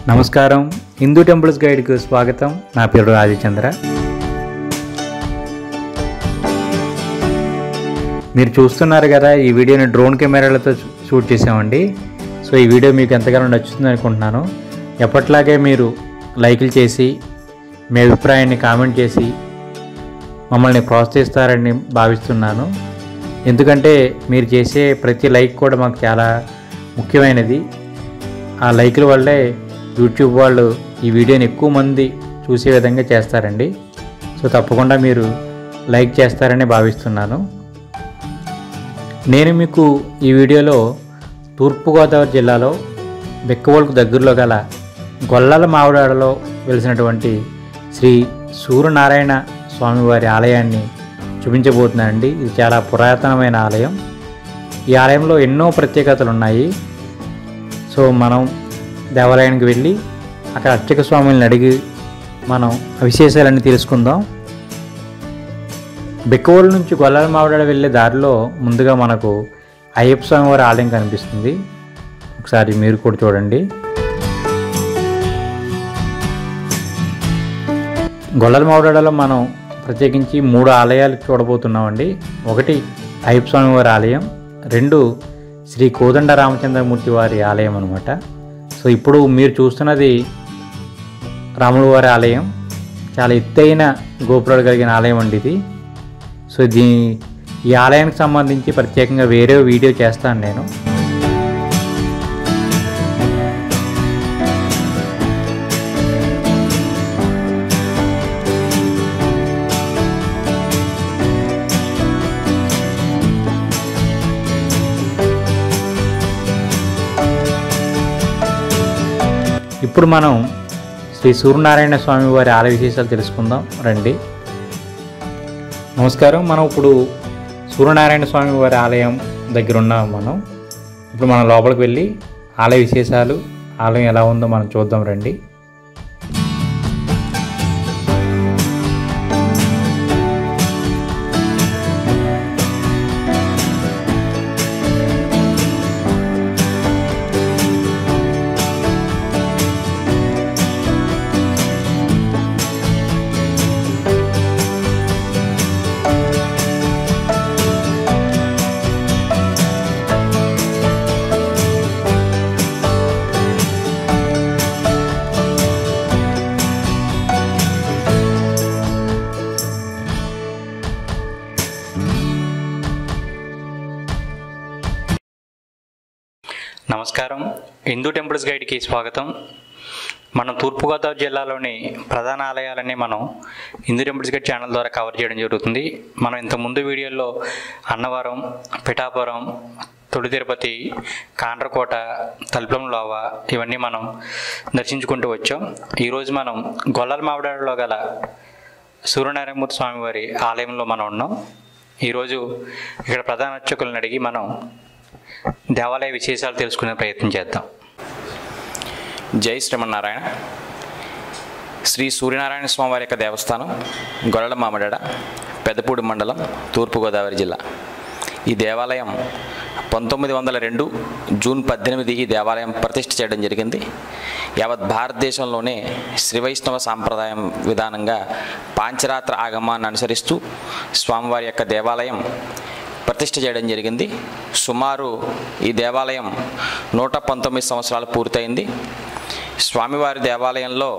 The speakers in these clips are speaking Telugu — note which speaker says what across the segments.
Speaker 1: నమస్కారం, హిందూ టెంపుల్స్ గైడ్కు స్వాగతం. నా పేరు రాజచంద్ర. మీరు చూస్తున్నారు కదా, ఈ వీడియోని డ్రోన్ కెమెరాలతో షూట్ చేసామండి. సో ఈ వీడియో మీకు ఎంతగానో నచ్చుతుంది అనుకుంటున్నాను. ఎప్పట్లాగే మీరు లైకులు చేసి మీ అభిప్రాయాన్ని కామెంట్ చేసి మమ్మల్ని ప్రోత్సహిస్తారని భావిస్తున్నాను. ఎందుకంటే మీరు చేసే ప్రతి లైక్ కూడా మాకు చాలా ముఖ్యమైనది. ఆ లైకుల వల్లే యూట్యూబ్ వాళ్ళు ఈ వీడియోని ఎక్కువ మంది చూసే విధంగా చేస్తారండి. సో తప్పకుండా మీరు లైక్ చేస్తారని భావిస్తున్నాను. నేను మీకు ఈ వీడియోలో తూర్పుగోదావరి జిల్లాలో బెక్కవోలుకు దగ్గరలో గల గొల్లల మావిడాడలో వెలిసినటువంటి శ్రీ సూర్యనారాయణ స్వామివారి ఆలయాన్ని చూపించబోతున్నానండి. ఇది చాలా పురాతనమైన ఆలయం. ఈ ఆలయంలో ఎన్నో ప్రత్యేకతలు ఉన్నాయి. సో మనం దేవాలయానికి వెళ్ళి అక్కడ అర్చక స్వాములను అడిగి మనం విశేషాలన్నీ తెలుసుకుందాం. బెక్కవోలు నుంచి గొల్లల మావిడాడ వెళ్ళే దారిలో ముందుగా మనకు అయ్యప్ప స్వామివారి ఆలయం కనిపిస్తుంది. ఒకసారి మీరు కూడా చూడండి. గొల్లల మావిడాడలో మనం ప్రత్యేకించి 3 ఆలయాలు చూడబోతున్నామండి. ఒకటి అయ్యప్ప స్వామివారి ఆలయం, 2 శ్రీ కోదండ రామచంద్రమూర్తి వారి ఆలయం అనమాట. సో ఇప్పుడు మీరు చూస్తున్నది రాముల వారి ఆలయం. చాలా ఎత్తైన గోపురాలు కలిగిన ఆలయం అండి ఇది. సో ఈ ఆలయానికి సంబంధించి ప్రత్యేకంగా వేరే వీడియో చేస్తాను నేను. ఇప్పుడు మనం శ్రీ సూర్యనారాయణ స్వామి వారి ఆలయ విశేషాలు తెలుసుకుందాం రండి. నమస్కారం. మనం ఇప్పుడు సూర్యనారాయణ స్వామి వారి ఆలయం దగ్గర ఉన్నాం. ఇప్పుడు మనం లోపలికి వెళ్ళి ఆలయ విశేషాలు, ఆలయం ఎలా ఉందో మనం చూద్దాం రండి. నమస్కారం, హిందూ టెంపుల్స్ గైడ్కి స్వాగతం. మనం తూర్పుగోదావరి జిల్లాలోని ప్రధాన ఆలయాలన్నీ మనం హిందూ టెంపుల్స్ గైడ్ ఛానల్ ద్వారా కవర్ చేయడం జరుగుతుంది. మనం ఇంతకుముందు వీడియోల్లో అన్నవరం, పిఠాపురం, తొలి తిరుపతి, కాండ్రకోట, తలుపులం లోవ ఇవన్నీ మనం దర్శించుకుంటూ వచ్చాం. ఈరోజు మనం గొల్లల మావిడాడలో గల సూర్యనారాయణమూర్తి స్వామివారి ఆలయంలో మనం ఉన్నాం. ఈరోజు ఇక్కడ ప్రధాన అర్చకులను అడిగి మనం దేవాలయ విశేషాలు తెలుసుకునే ప్రయత్నం చేద్దాం.
Speaker 2: జై శ్రీమన్నారాయణ. శ్రీ సూర్యనారాయణ స్వామివారి యొక్క దేవస్థానం గొల్లల మామిడాడ, పెద్దపూడి మండలం, తూర్పుగోదావరి జిల్లా. ఈ దేవాలయం 1902 జూన్ 18 ఈ దేవాలయం ప్రతిష్ఠ చేయడం జరిగింది. యావత్ భారతదేశంలోనే శ్రీ వైష్ణవ సాంప్రదాయం విధానంగా పాంచరాత్ర ఆగమాన్ని అనుసరిస్తూ స్వామివారి యొక్క దేవాలయం ప్రతిష్ఠ చేయడం జరిగింది. సుమారు ఈ దేవాలయం 119 సంవత్సరాలు పూర్తయింది. స్వామివారి దేవాలయంలో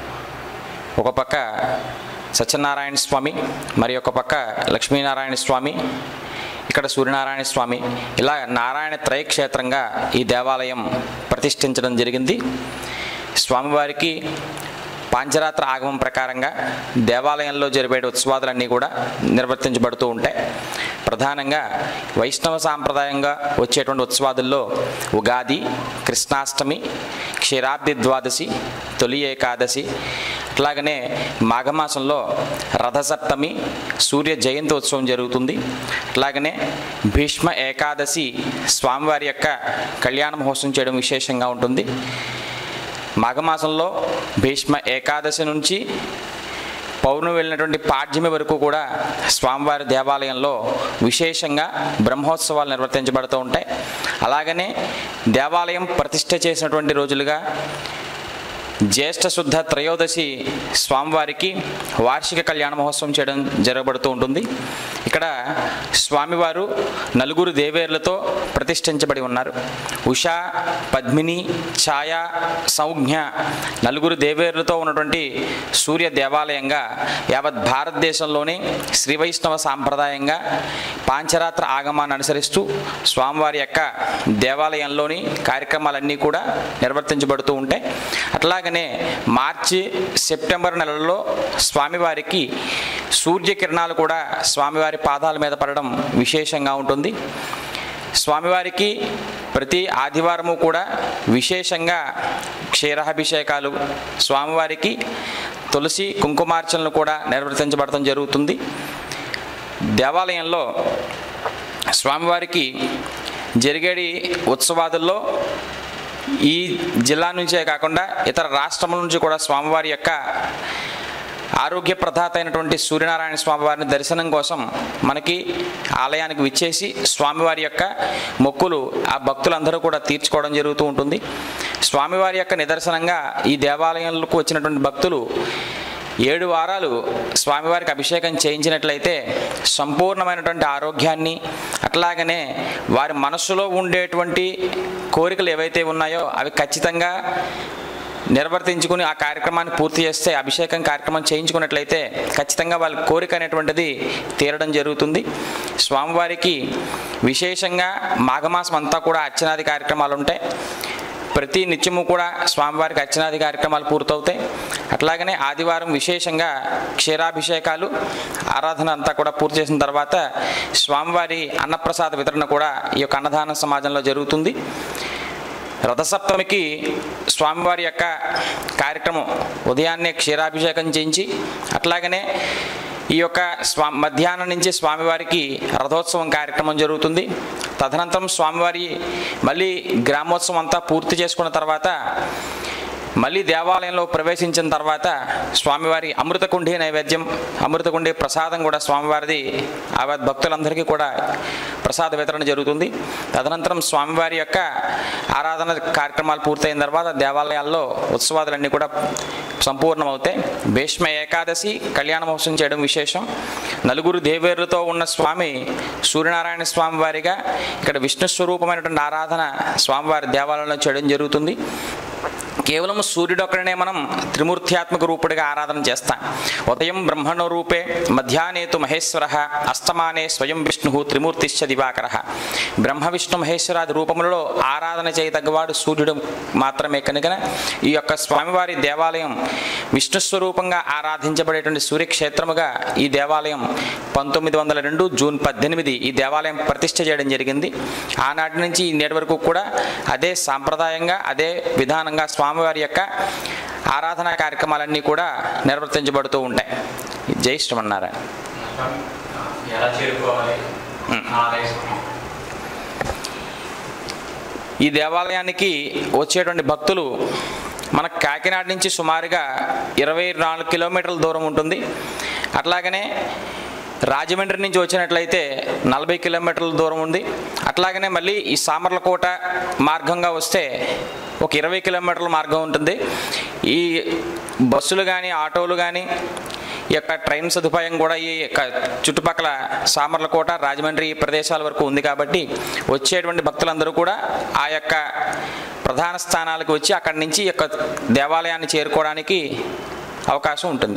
Speaker 2: ఒక పక్క సత్యనారాయణ స్వామి, మరి ఒక పక్క లక్ష్మీనారాయణ స్వామి, ఇక్కడ సూర్యనారాయణ స్వామి, ఇలా నారాయణ త్రయక్షేత్రంగా ఈ దేవాలయం ప్రతిష్ఠించడం జరిగింది. స్వామివారికి పాంచరాత్ర ఆగమం ప్రకారంగా దేవాలయంలో జరిపే ఉత్సవాదులన్నీ కూడా నిర్వర్తించబడుతూ ఉంటాయి. ప్రధానంగా వైష్ణవ సాంప్రదాయంగా వచ్చేటువంటి ఉత్సవాదుల్లో ఉగాది, కృష్ణాష్టమి, క్షీరాబ్ది ద్వాదశి, తొలి ఏకాదశి, అట్లాగనే మాఘమాసంలో రథసప్తమి, సూర్య జయంతి ఉత్సవం జరుగుతుంది. అట్లాగనే భీష్మ ఏకాదశి స్వామివారి యొక్క కళ్యాణ మహోత్సవం చేయడం విశేషంగా ఉంటుంది. మాఘమాసంలో భీష్మ ఏకాదశి నుంచి పౌర్ణమి వెళ్ళినటువంటి పాడ్యమి వరకు కూడా స్వామివారి దేవాలయంలో విశేషంగా బ్రహ్మోత్సవాలు నిర్వర్తించబడుతూ ఉంటాయి. అలాగనే దేవాలయం ప్రతిష్ఠ చేసినటువంటి రోజులుగా జ్యేష్ఠ శుద్ధ త్రయోదశి స్వామివారికి వార్షిక కళ్యాణ మహోత్సవం చేయడం జరగబడుతూ ఉంటుంది. ఇక్కడ స్వామివారు నలుగురు దేవేర్లతో ప్రతిష్ఠించబడి ఉన్నారు. ఉషా, పద్మిని, ఛాయ, సంజ్ఞ నలుగురు దేవేర్లతో ఉన్నటువంటి సూర్య దేవాలయంగా యావత్ భారతదేశంలోనే శ్రీ వైష్ణవ సాంప్రదాయంగా పాంచరాత్ర ఆగమాన్ని అనుసరిస్తూ స్వామివారి యొక్క దేవాలయంలోని కార్యక్రమాలన్నీ కూడా నిర్వర్తించబడుతూ ఉంటాయి. అట్లాగనే మార్చి, సెప్టెంబర్ నెలల్లో స్వామివారికి సూర్యకిరణాలు కూడా స్వామివారి పాదాల మీద పడడం విశేషంగా ఉంటుంది. స్వామివారికి ప్రతి ఆదివారము కూడా విశేషంగా క్షీరాభిషేకాలు, స్వామివారికి తులసి కుంకుమార్చనలు కూడా నిర్వర్తించబడటం జరుగుతుంది. దేవాలయంలో స్వామివారికి జరిగేటి ఉత్సవాదుల్లో ఈ జిల్లా నుంచే కాకుండా ఇతర రాష్ట్రముల నుంచి కూడా స్వామివారి యొక్క ఆరోగ్య ప్రదాత అయినటువంటి సూర్యనారాయణ స్వామివారిని దర్శనం కోసం మనకి ఆలయానికి విచ్చేసి స్వామివారి యొక్క మొక్కులు ఆ భక్తులందరూ కూడా తీర్చుకోవడం జరుగుతూ ఉంటుంది. స్వామివారి యొక్క నిదర్శనంగా ఈ దేవాలయంలోకి వచ్చినటువంటి భక్తులు 7 వారాలు స్వామివారికి అభిషేకం చేయించినట్లయితే సంపూర్ణమైనటువంటి ఆరోగ్యాన్ని, అట్లాగనే వారి మనస్సులో ఉండేటువంటి కోరికలు ఏవైతే ఉన్నాయో అవి ఖచ్చితంగా నిర్వర్తించుకుని ఆ కార్యక్రమాన్ని పూర్తి చేస్తే, అభిషేకం కార్యక్రమం చేయించుకున్నట్లయితే ఖచ్చితంగా వాళ్ళ కోరిక అనేటువంటిది తీరడం జరుగుతుంది. స్వామివారికి విశేషంగా మాఘమాసం అంతా కూడా అర్చనాది కార్యక్రమాలు ఉంటాయి. ప్రతి నిత్యము కూడా స్వామివారికి అర్చనాది కార్యక్రమాలు పూర్తవుతాయి. అట్లాగనే ఆదివారం విశేషంగా క్షీరాభిషేకాలు, ఆరాధన అంతా కూడా పూర్తి చేసిన తర్వాత స్వామివారి అన్నప్రసాద వితరణ కూడా ఈ యొక్క అన్నదాన సమాజంలో జరుగుతుంది. రథసప్తమికి స్వామివారి యొక్క కార్యక్రమం ఉదయాన్నే క్షీరాభిషేకం చేయించి, అట్లాగనే ఈ యొక్క మధ్యాహ్నం నుంచి స్వామివారికి రథోత్సవం కార్యక్రమం జరుగుతుంది. తదనంతరం స్వామివారి మళ్ళీ గ్రామోత్సవం అంతా పూర్తి చేసుకున్న తర్వాత మళ్ళీ దేవాలయంలో ప్రవేశించిన తర్వాత స్వామివారి అమృతకుండి నైవేద్యం, అమృతకుండి ప్రసాదం కూడా స్వామివారిది ఆ భక్తులందరికీ కూడా ప్రసాద వితరణ జరుగుతుంది. తదనంతరం స్వామివారి యొక్క ఆరాధన కార్యక్రమాలు పూర్తయిన తర్వాత దేవాలయాల్లో ఉత్సవాదులన్నీ కూడా సంపూర్ణమవుతాయి. భీష్మ ఏకాదశి కళ్యాణ మహోత్సవం చేయడం విశేషం. నలుగురు దేవేరులతో ఉన్న స్వామి సూర్యనారాయణ స్వామి వారిగా ఇక్కడ విష్ణు స్వరూపమైనటువంటి ఆరాధన స్వామివారి దేవాలయంలో చేయడం జరుగుతుంది. కేవలం సూర్యుడొక్కడనే మనం త్రిమూర్త్యాత్మక రూపుడిగా ఆరాధన చేస్తాం. ఉదయం బ్రహ్మణ రూపే, మధ్యాహ్నేతు మహేశ్వర, అస్తమానే స్వయం విష్ణు త్రిమూర్తిశ్చ దివాకర. బ్రహ్మ విష్ణు మహేశ్వరాది రూపములలో ఆరాధన చేయదగ్గవాడు సూర్యుడు మాత్రమే కనుక ఈ యొక్క స్వామివారి దేవాలయం విష్ణు స్వరూపంగా ఆరాధించబడేటువంటి సూర్యక్షేత్రముగా ఈ దేవాలయం 1902 జూన్ 18 ఈ దేవాలయం ప్రతిష్ఠ చేయడం జరిగింది. ఆనాటి నుంచి ఈ నేటి వరకు కూడా అదే సాంప్రదాయంగా, అదే విధానంగా స్వామివారి యొక్క ఆరాధనా కార్యక్రమాలన్నీ కూడా నిర్వర్తించబడుతూ ఉంటాయి. జై శ్రీమన్నారాయణ. ఈ దేవాలయానికి వచ్చేటువంటి భక్తులు మన కాకినాడ నుంచి సుమారుగా 24 కిలోమీటర్ల దూరం ఉంటుంది. అట్లాగనే రాజమండ్రి నుంచి వచ్చినట్లయితే 40 కిలోమీటర్ల దూరం ఉంది. అట్లాగనే మళ్ళీ ఈ సామర్లకోట మార్గంగా వస్తే ఒక 20 కిలోమీటర్ల మార్గం ఉంటుంది. ఈ బస్సులు కానీ, ఆటోలు కానీ, ఈ యొక్క ట్రైన్ సదుపాయం కూడా ఈ యొక్క చుట్టుపక్కల సామర్లకోట, రాజమండ్రి ప్రదేశాల వరకు ఉంది. కాబట్టి వచ్చేటువంటి భక్తులందరూ కూడా ఆ యొక్క ప్రధాన స్థానాలకు వచ్చి అక్కడి నుంచి ఈ యొక్క దేవాలయాన్ని చేరుకోవడానికి అవకాశం ఉంటుంది.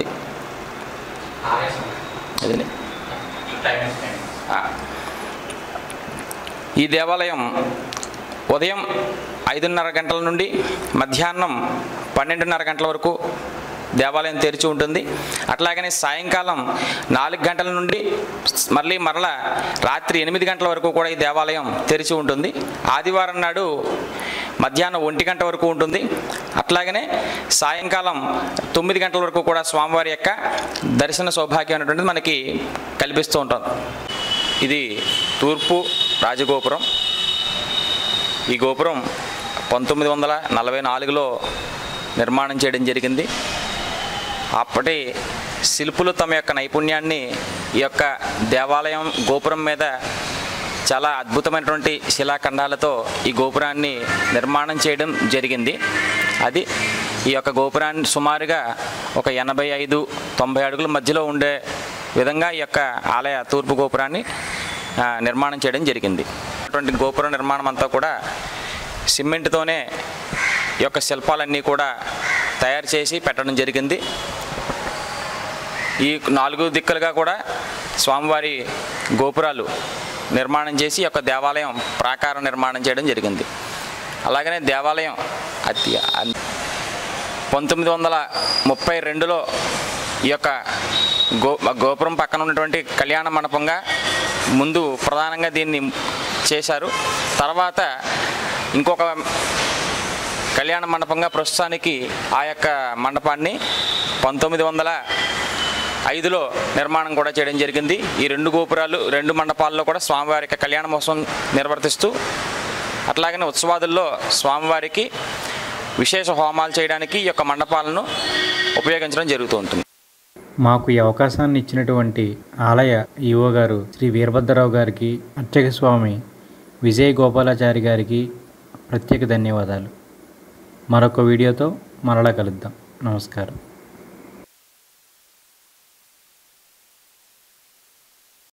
Speaker 2: ఈ దేవాలయం ఉదయం 5:30 గంటల నుండి మధ్యాహ్నం 12:30 గంటల వరకు దేవాలయం తెరిచి ఉంటుంది. అట్లాగనే సాయంకాలం 4 గంటల నుండి మరలా రాత్రి 8 గంటల వరకు కూడా ఈ దేవాలయం తెరిచి ఉంటుంది. ఆదివారం నాడు మధ్యాహ్నం 1 గంట వరకు ఉంటుంది. అట్లాగనే సాయంకాలం 9 గంటల వరకు కూడా స్వామివారి యొక్క దర్శన సౌభాగ్యం అనేటువంటిది మనకి కల్పిస్తూ ఉంటుంది. ఇది తూర్పు రాజగోపురం. ఈ గోపురం 1944లో నిర్మాణం చేయడం జరిగింది. అప్పటి శిల్పులు తమ యొక్క నైపుణ్యాన్ని ఈ యొక్క దేవాలయం గోపురం మీద చాలా అద్భుతమైనటువంటి శిలాఖండాలతో ఈ గోపురాన్ని నిర్మాణం చేయడం జరిగింది. అది ఈ యొక్క గోపురాన్ని సుమారుగా ఒక 85-90 అడుగుల మధ్యలో ఉండే విధంగా ఈ యొక్క ఆలయ తూర్పు గోపురాన్ని నిర్మాణం చేయడం జరిగింది. అటువంటి గోపుర నిర్మాణం అంతా కూడా సిమెంట్తోనే ఈ యొక్క శిల్పాలన్నీ కూడా తయారు చేసి పెట్టడం జరిగింది. ఈ 4 దిక్కులుగా కూడా స్వామివారి గోపురాలు నిర్మాణం చేసి ఈ యొక్క దేవాలయం ప్రాకారం నిర్మాణం చేయడం జరిగింది. అలాగనే దేవాలయం 1932లో ఈ యొక్క గోపురం పక్కన ఉన్నటువంటి కళ్యాణ మండపంగా ముందు ప్రధానంగా దీన్ని చేశారు. తర్వాత ఇంకొక కళ్యాణ మండపంగా ప్రస్తుతానికి ఆ యొక్క మండపాన్ని 1905లో నిర్మాణం కూడా చేయడం జరిగింది. ఈ 2 గోపురాలు 2 మండపాల్లో కూడా స్వామివారి యొక్క కళ్యాణ మహోత్సవం నిర్వర్తిస్తూ అట్లాగనే ఉత్సవాదుల్లో స్వామివారికి విశేష హోమాలు చేయడానికి ఈ యొక్క మండపాలను ఉపయోగించడం జరుగుతూ ఉంటుంది.
Speaker 3: మాకు ఈ అవకాశాన్ని ఇచ్చినటువంటి ఆలయ ఈవో గారు శ్రీ వీరభద్రరావు గారికి, అర్చక స్వామి విజయ్ గోపాలాచారి గారికి ప్రత్యేక ధన్యవాదాలు. మరొక వీడియోతో మరలా కలుద్దాం. నమస్కారం.